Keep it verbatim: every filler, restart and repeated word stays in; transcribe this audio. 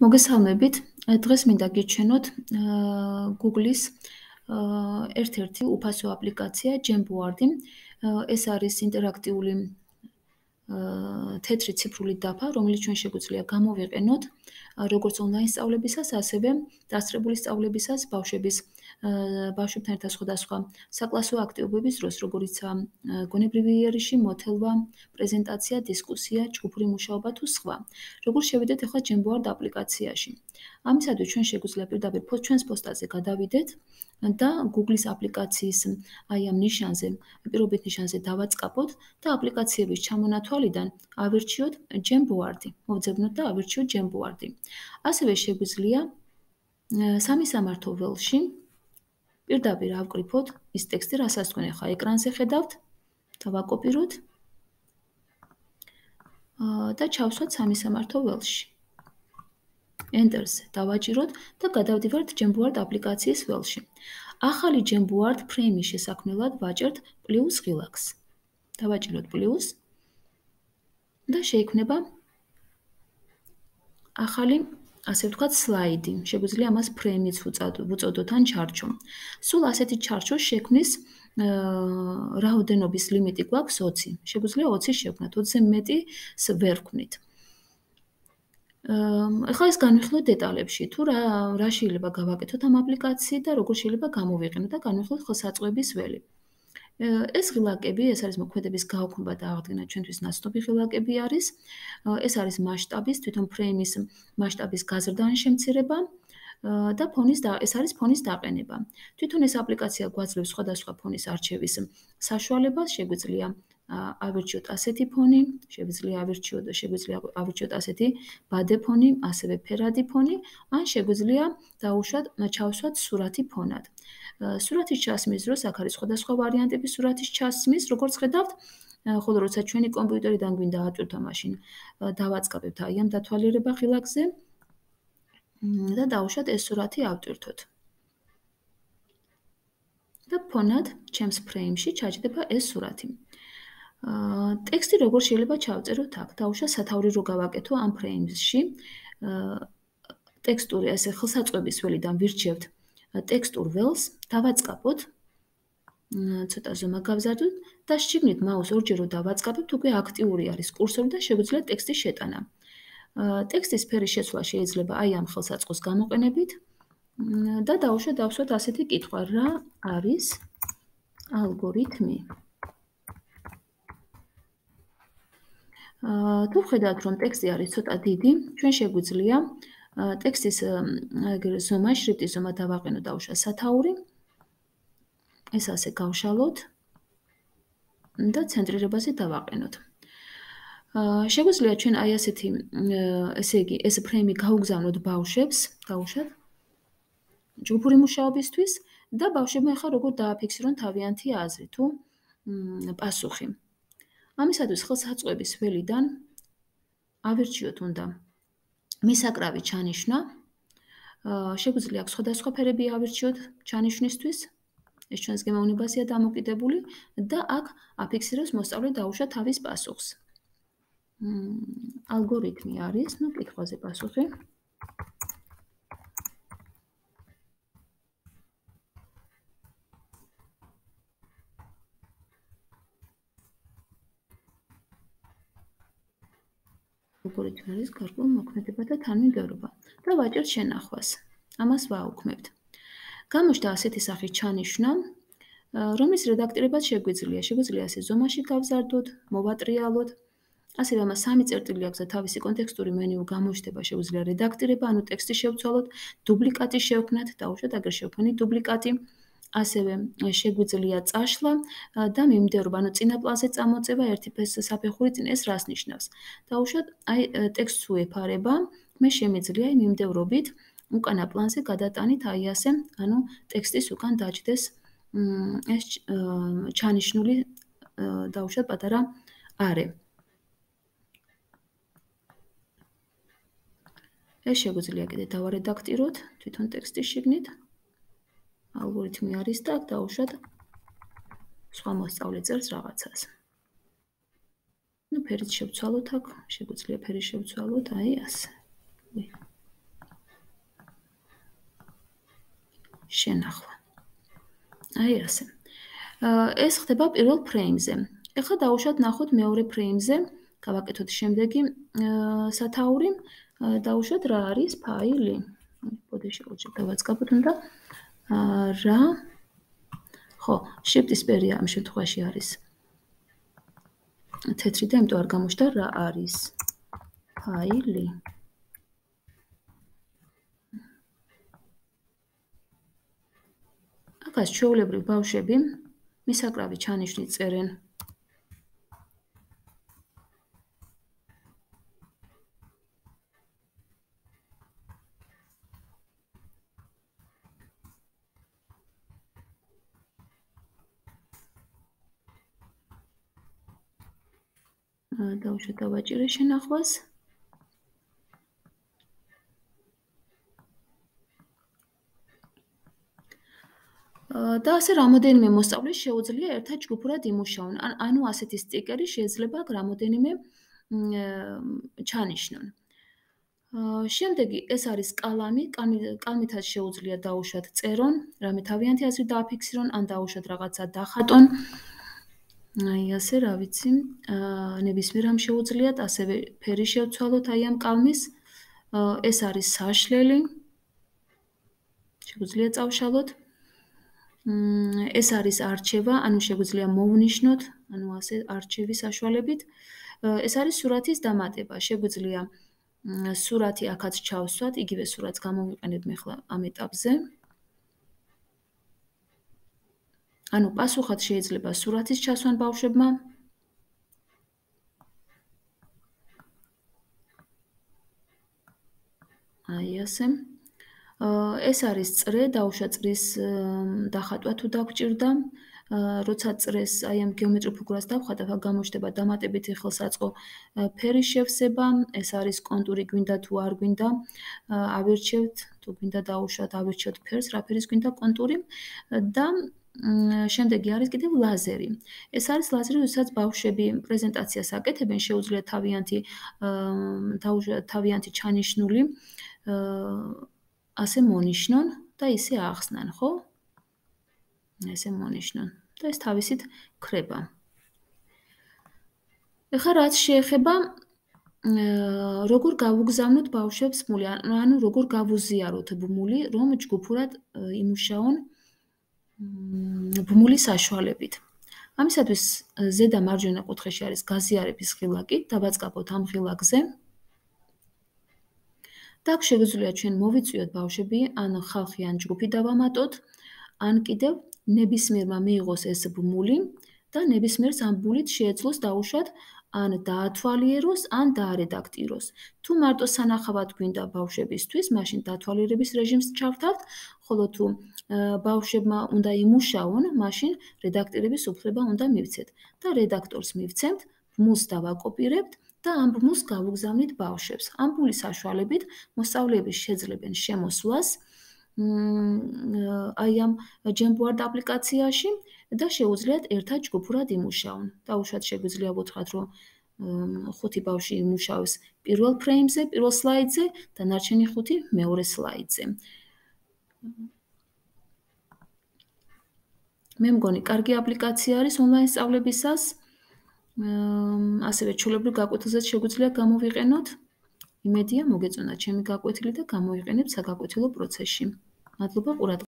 მოგესალმებით. დღეს მინდა გიჩვენოთ Google-ის ერთ-ერთი უფასო აპლიკაცია Jamboard-ი. ეს არის ინტერაქტიული თეთრი ციფრული დაფა, რომელიც ჩვენ შეგვიძლია გამოვიყენოთ როგორც ონლაინ სწავლებისას, ასევე დასწრებული სწავლებისას, ბავშვების ბავშვებთან ერთად სხვადასხვა საკლასო აქტივობების დროს, როგორიცაა გონებრივი იერიში, მოთელვა, პრეზენტაცია, დისკუსია, ჯგუფური მუშაობა თუ სხვა. როგორ შევიდეთ ახლა Jamboard აპლიკაციაში? ამისათვის ჩვენ შეგვიძლია პირდაპირ ჩვენს პოსტაზე გადავიდეთ და Google-ის აპლიკაციის აი ამ ნიშანზე, პირობით ნიშანზე დავაწყაპოთ და აპლიკაციების ჩამონათვალიდან ავირჩიოთ Jamboard-ი. მოვძებნოთ და ავირჩიოთ Jamboard-ი. ასევე შეგვიძლია სამი სამართო ველში პირდაპირ ავკრიფოთ ის ტექსტი, რასაც თქვენ ახლა ეკრანზე ხედავთ, დავაკოპიროთ და ჩავსვათ სამი სამართო ველში. Enter-ზე დავაჭიროთ და გადავდივართ Jamboard აპლიკაციის ველში. ახალი Jamboard ფრეიმის შესაქმნელად ვაჭერთ პლუს ღილაკს. დავაჭიროთ პლუს და შეიქმნება ახალი, ასე ვთქვათ, სლაიდი. შეგვიძლია ამას ფრეიმიც ვუწოდოთ ან ჩარჩო. სულ ასეთი ჩარჩოს შექმნის რაოდენობის ლიმიტი გვაქვს ოცი. შეგვიძლია ოცი შევქმნათ, ოცზე მეტის ვერ ვქმნით. ახლა ეს განვიხილოთ დეტალებში, თუ რა რა შეიძლება გავაკეთოთ ამ აპლიკაციით და როგორ შეიძლება გამოვიყენოთ და განვიხილოთ ხელსაწყოების ველი. ეს ღილაკები, ეს არის მოქმედების გაუქმება და აღდგენა ჩვენთვის ნაცნობი ღილაკები არის. ეს არის მასშტაბის, თვითონ ფრეიმის მასშტაბის გაზრდა ან შემცირება და ფონის და ეს არის ფონის დაყენება. თვითონ ეს აპლიკაცია გვაძლევს სხვადასხვა ფონის არჩევის საშუალებას, შეგვიძლია ავირჩიოთ ასეთი ფონი, შეგვიძლია ავირჩიოთ, შეგვიძლია ავირჩიოთ ასეთი ბადე ფონი, ასევე ფერადი ფონი, ან შეგვიძლია დავუშვათ, ჩავსვათ სურათი ფონად. სურათის ჩასმის დროს აქ არის სხვადასხვა ვარიანტები სურათის ჩასმის, როგორც ხედავთ, ხოლო როცა ჩვენი კომპიუტერიდან გვინდა ატვირთო, მაშინ დავაწყაბებთ აი ამ დათვალიერება ღილაკზე და დავუშვათ ეს სურათი ავტვირთოთ. და ფონად ჩემს ფრეიმში ჩაჯდება ეს სურათი. ტექსტი როგორ შეიძლება ჩავწეროთ აქ? დავუშვათ სათაური რო გავაკეთო ამ ფრეიმში. ტექსტური ესე ხელსაწყოების ველიდან ვირჩევთ ტექსტურ ველს, დავაწყაპოთ. ცოტა ზომა გავზარდოთ და შიგნით მაუს ორჯერ რო დავაწყაპებთ, უკვე აქტიური არის კურსორი და შეგვიძლია ტექსტის შეტანა. ტექსტის ფერის შეცვლა შეიძლება აი ამ ხელსაწყოს გამოყენებით და დავუშვათ დავსვათ ასეთი კითხვა, რა არის ალგორითმი? თუ ხედავთ, რომ ტექსტი არის ცოტა დიდი, ჩვენ შეგვიძლია ტექსტის ზომა, შრიფტის ზომა დავაყენოთ, დავუშვათ სათაური. ეს ასე გავშალოთ და ცენტრირებაზე დავაყენოთ. შეგვიძლია ჩვენ აი ასეთი, ესე იგი, ეს ფრეიმი გავუგზავნოთ ბავშვებს, დავუშვათ ჯგუფური მუშაობისთვის და ბავშვებმა ახლა როგორ დააფიქსირონ თავიანთი აზრი თუ პასუხი. ამისათვის ხელსაწყოების ველიდან ავირჩიოთ უნდა მისაკრავი ჩანიშვნა. შეგვიძლია აქ სხვადასხვა ფერები ავირჩიოთ ჩანიშვნისთვის. ეს ჩვენს გემოვნებაზეა დამოკიდებული და აქ აფიქსირებს მოსწავლე დაუშვათ თავის პასუხს. ალგორითმი არის, ну, კითხვაზე პასუხი. ალგორითმი არის გარკვეულ მოქმედებათა თანმიმდევრობა და ვაჭერთ შენახვას. ამას ვაუქმებთ. გამოჩნდა ასეთი სახის ჩანიშვნა, რომლის რედაქტირებაც შეგვიძლია. შეგვიძლია ასე ზომაში გავზარდოთ, მოვატრიალოთ. ასევე ამას სამი წერტილი აქვს და თავისი კონტექსტური მენიუ გამოჩნდება, შეგვიძლია რედაქტირება, ანუ ტექსტი შევცვალოთ, დუბლიკატი შევქმნათ, დავუშვათ აგერ შევქმნით დუბლიკატი. ასევე შეგვიძლია წაშლა და მიმდევრობა, ანუ წინა პლანზე წამოწევა ერთი საფეხური წინ, ეს რას ნიშნავს? დავუშვათ, აი ტექსტს უეფარება, მე შემიძლია იმ მიმდევრობით უკანა პლანზე გადატანით აი ასე, ანუ ტექსტის უკან დაჯდეს ეს ჩანიშნული დავუშვათ პატარა არე. ეს შეგვიძლია კიდე დავარედაქტიროთ თვითონ ტექსტის შიგნით. ალგორითმი არის და აქ დავუშვათ სხვა მოსწავლე წერს რაღაცას. ну ფერიც შევცვალოთ აქ, შეგვიძლია ფერი შევცვალოთ აი ასე. შენახვა. აი ასე. ეს ხდება პირველ ფრეიმზე. ეხლა დავუშვათ ნახოთ მეორე ფრეიმზე, გავაკეთოთ შემდეგი სათაური, დავუშვათ რა არის ფაილი. ბოდიში უჩი დავაწყობთ უნდა რა ხო, shift-ის პერია ამ შემთხვევაში არის თეთრი და იმიტომ არ გამოჩნდა რა არის ფაილი. აქაც ჩვეულებრივ ბავშვები მისაკრავი ჩანიშნით წერენ. დავუშვათ დავაჭირე შენახვას. და ასე რამოდენიმე მოსწავლეს შეუძლია ერთად ჯგუფურად იმუშაონ. ანუ ასეთი სტიკერი შეიძლება რამოდენიმე ჩანიშნონ. შემდეგი ეს არის კალამი, კალმითაც შეუძლია დაუშვათ წერონ, რამე თავიანთი აზრი დააფიქსირონ, ან დაუშვათ რაღაცა დახატონ. აი ასე, რა ვიცი, ნებისმიერ რამ შეუძლიათ, ასევე ფერი შევცვალოთ აი ამ კალმის. ეს არის საშლელი. შეგვიძლია წავშალოთ. ეს არის არჩევა, ანუ შეგვიძლია მოვნიშნოთ, ანუ ასე არჩევის საშუალებით. ეს არის სურათის დამატება. შეგვიძლია სურათი აქაც ჩავსვათ, იგივე სურათს გამოვიყენებ მე ხლა ამ ეტაპზე. ანუ პასუხად შეიძლება სურათის ჩასვან ბავშვებმა. აი ასე. ეს არის წრე, დავუშვათ წრის დახატვა თუ დაგჭირდა. როცა წრეს აი ამ გეომეტრიულ ფიგურას დავხატავ, აქ გამოჩნდება დამატებითი ხელსაწყო ფერის შევსება, ეს არის კონტური გვინდა თუ არ გვინდა. ავირჩევთ, თუ გვინდა დავუშვათ, ავირჩევთ ფერს, რა ფერის გვინდა კონტური და შემდეგი არის კიდევ ლაზერი. ეს არის ლაზერი, როდესაც ბავშვები პრეზენტაციას აკეთებენ, შეუძლიათ თავიანთი თავიანთი ჩანიშნული ასე მონიშნონ და ისე ახსნან, ხო? ესე მონიშნონ და ეს თავისით ქრება. ეხლა რაც შეეხება როგორ გავუგზავნოთ ბავშვებს ბმული, ანუ როგორ გავუზიაროთ ბმული, რომ ჯგუფურად იმუშაონ ბმულის საშუალებით. ამისათვის ზედა მარჯვენა კუთხეში არის გაზიარების ღილაკი, დავაწყაბოთ ამ ღილაკზე. და აქ შეგვიძლია ჩვენ მოვიწვიოთ ბავშვები, ან ხალხი, ან ჯგუფი დავამატოთ, ან კიდევ ნებისმიერმა მიიღოს ეს ბმული და ნებისმიერს ამ ბმულით შეეძლოს დაუშვათ ან დაათვალიეროს, ან დაარედაქტიროს. თუ მარტო სანახავად გვინდა ბავშვებისთვის, მაშინ დათვალიერების რეჟიმს ჩავთავთ, ხოლო თუ ბავშვებმა უნდა იმუშაონ, მაშინ რედაქტირების უფლება უნდა მივცეთ და რედაქტორს მივცემთ, ბმულს დავაკოპირებთ და ამ ბმულს გავუგზავნით ბავშვებს. ამ ბმულის საშუალებით მოსწავლეები შეძლებენ შემოსვლას აი ამ Jamboard აპლიკაციაში და შეუძლიათ ერთად ჯგუფურად იმუშაონ. დავუშვათ შეგვიძლია ვუთხრათ, რომ ხუთი ბავშვი იმუშავებს პირველ ფრეიმზე, პირველ სლაიდზე და ნარჩენი ხუთი მეორე სლაიდზე. მე მგონი, კარგი აპლიკაცია არის ონლაინ სწავლებისას. ასევე ჩვეულებრივ გაკვეთილზეც შეგვიძლია გამოვიყენოთ. იმედია მოგეწონათ ჩემი გაკვეთილი და გამოიყენებთ საგაკვეთილო პროცესში. მადლობა ყურადღებისთვის.